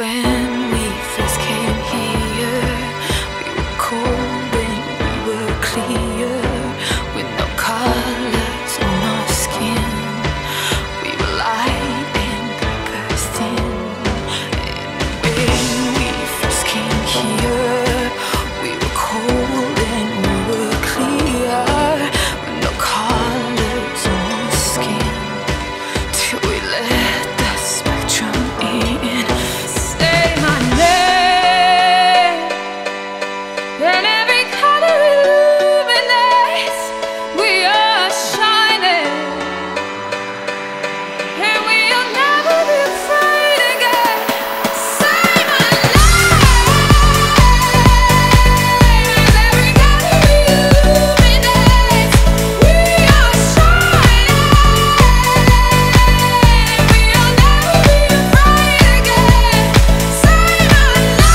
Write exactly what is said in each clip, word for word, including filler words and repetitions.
When we first came here, we were cold and we were clear, with no colors on our skin. We were light and bursting. And when we first came here, we were cold and we were clear, with no colors on our skin, till we let the spectrum in. And every color illuminates. We are shining, and we'll never be afraid again. Say my name. And every color illuminates. We are shining, we'll never be afraid again. Say my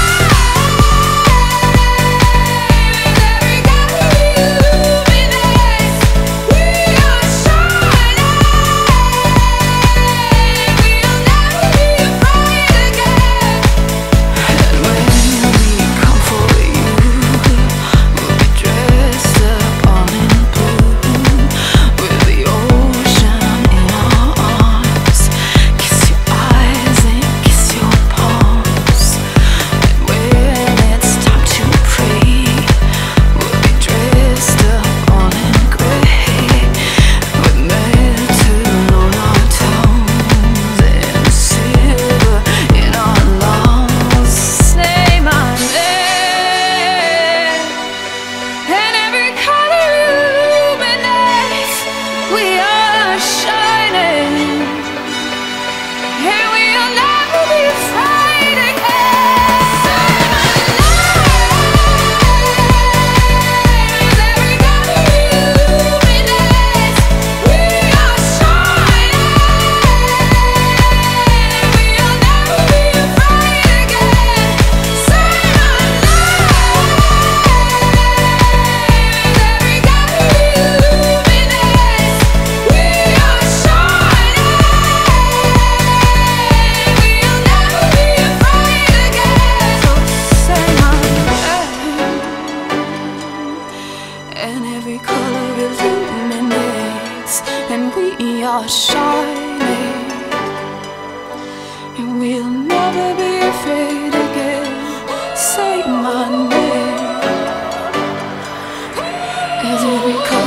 And every color illuminates, and we are shining, and we'll never be afraid again. Say my name. As every color